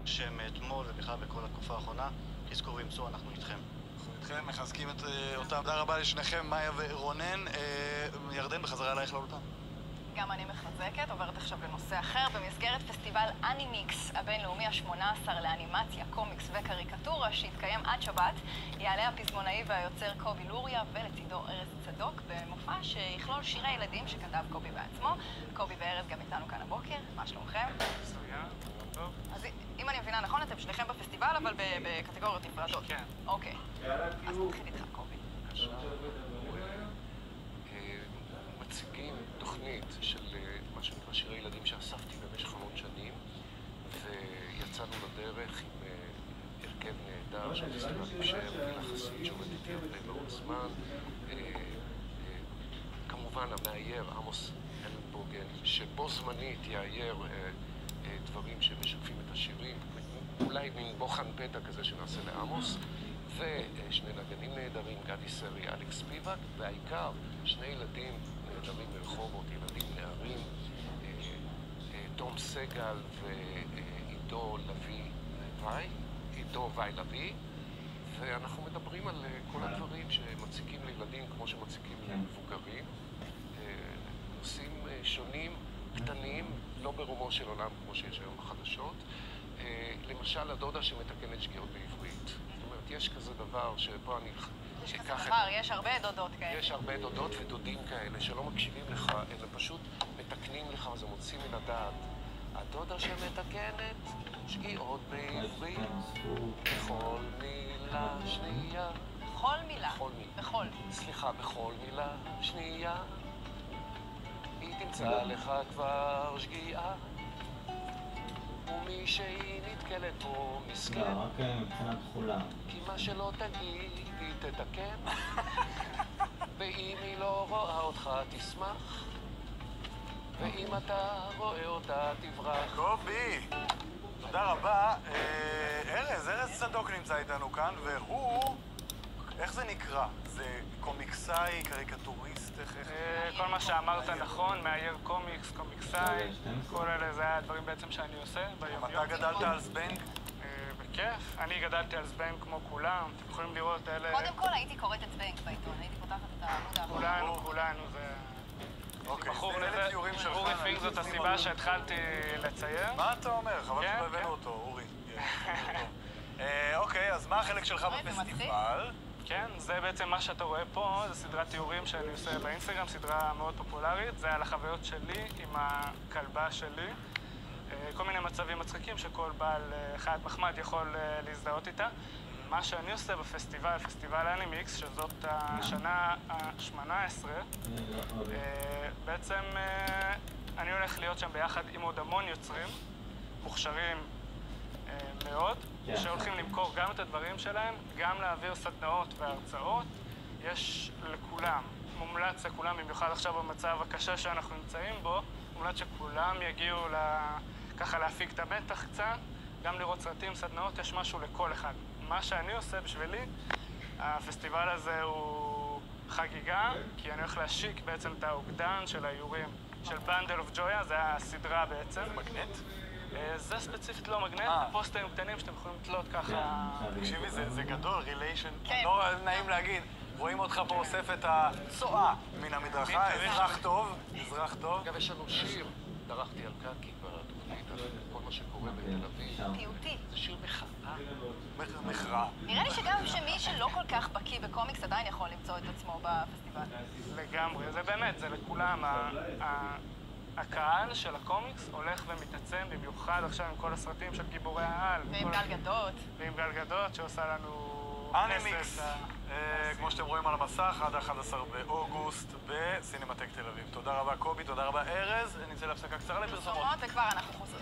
שמאתמול ובכלל בכל התקופה האחרונה, חזקו ואמצו, אנחנו איתכם. אנחנו איתכם, מחזקים את אותם. תודה רבה לשניכם, מאיה ורונן. ירדן, בחזרה אלייך לאולפן. גם אני מחזקת, עוברת עכשיו לנושא אחר. במסגרת פסטיבל אנימיקס הבינלאומי ה-18 לאנימציה, קומיקס וקריקטורה שהתקיים עד שבת, יעלה הפזמונאי והיוצר קובי לוריה ולצידו ארז צדוק במופע שיכלול שירי ילדים שכתב קובי בעצמו. קובי וארז גם איתנו כאן הבוקר, מה שלומכם? מצוין, טוב. אז אם אני מבינה נכון, אתם שניכם בפסטיבל אבל בקטגוריות נפרדות. כן. אוקיי. אז נתחיל איתך קובי. מציגים תוכנית של מה שנקרא שירי ילדים שאספתי במשך המון שנים, ויצאנו לדרך עם הרכב נהדר של פסטיבל אפשר, גילה חסיד שעובד איתי הרבה מאוד זמן, כמובן המאייר עמוס אלנבוגן, שבו זמנית יאייר דברים שמשקפים את השירים, אולי מין בוחן פתע כזה שנעשה לעמוס, ושני נגנים נהדרים, גדי סרי, אלכס ספיבק, והעיקר שני ילדים נהדרים מרחובות, ילדים נערים, תום סגל ועידו וואי לוי, ואנחנו מדברים על כל הדברים שמציקים לילדים כמו שמציקים למבוגרים, נושאים שונים, קטנים, לא ברומו של עולם כמו שיש היום בחדשות, למשל הדודה שמתקנת שגיאות בעברית. זאת אומרת, יש כזה דבר שפה אני יש כזה דבר, יש הרבה דודות כאלה. יש הרבה דודות ודודים כאלה שלא מקשיבים לך, אלא פשוט מתקנים לך, זה מוציא מן הדעת. הדודה שמתקנת שגיאות בעברית, בכל מילה שנייה. בכל מילה? בכל. סליחה, בכל מילה שנייה. היא תמצא לך כבר שגיאה. ומי שהיא נתקלת פה מסכן. לא, רק מבחינת תחולה. כי מה שלא תגיד, היא תתקן. ואם היא לא רואה אותך, תשמח. ואם אתה רואה אותה, תברח. קובי, תודה רבה. ארז צדוק נמצא איתנו כאן, והוא... איך זה נקרא? זה קומיקסאי, קריקטוריסט? כל מה שאמרת נכון, מאייר קומיקס, קומיקסאי, כל אלה זה הדברים בעצם שאני עושה ביום יום. אתה גדלת על זבנג? בכיף. אני גדלתי על זבנג כמו כולם. אתם יכולים לראות אלה... קודם כל הייתי קוראת את זבנג בעיתון, הייתי פותחת את העמוד האחרון. כולנו, זה... אוקיי, אלה ציורים שלך. אורי פינק זאת הסיבה שהתחלתי לצייר. מה אתה אומר? חבל שלא הבאנו אותו, אורי. אוקיי, אז מה החלק שלך בפסטיבל? כן, זה בעצם מה שאתה רואה פה, זו סדרת תיאורים שאני עושה באינסטגרם, סדרה מאוד פופולרית. זה על החוויות שלי עם הכלבה שלי. כל מיני מצבים מצחיקים שכל בעל חיית מחמד יכול להזדהות איתה. מה שאני עושה בפסטיבל, פסטיבל אנימיקס, שזאת השנה ה-18, בעצם אני הולך להיות שם ביחד עם עוד המון יוצרים, מוכשרים מאוד, שהולכים למכור גם את הדברים שלהם, גם להעביר סדנאות והרצאות. יש לכולם, מומלץ לכולם, במיוחד עכשיו במצב הקשה שאנחנו נמצאים בו, מומלץ שכולם יגיעו ככה להפיק את המתח קצת, גם לראות סרטים, סדנאות, יש משהו לכל אחד. מה שאני עושה בשבילי, הפסטיבל הזה הוא חגיגה, כי אני הולך להשיק בעצם את האוגדן של האיורים של בנדל אוף ג'ויה, זה הסדרה בעצם. זה מגנט? זה ספציפית לא מגנט, פוסטרים קטנים שאתם יכולים לתלות ככה. תקשיבי, זה גדול, ריליישן. לא נעים להגיד, רואים אותך פה אוסף את הצועה מן המדרכה, אזרח טוב, אזרח טוב. אגב, יש לנו שיר, דרכתי על קקי בתוכנית, על כל מה שקורה בתל אביב. פיוטי. זה שיר מחאה. מחאה. נראה לי שגם שמי שלא כל כך בקיא בקומיקס עדיין יכול למצוא את עצמו בפסטיבל. לגמרי, זה באמת, זה לכולם. הקהל של הקומיקס הולך ומתעצם, במיוחד עכשיו עם כל הסרטים של גיבורי העל. ועם גל גדות. ועם גל גדות, שעושה לנו... אנימיקס, כמו שאתם רואים על המסך, עד 11 באוגוסט בסינמטק תל אביב. תודה רבה קובי, תודה רבה ארז. נצא להפסקה קצרה לפרסומות. וכבר אנחנו חוזרים.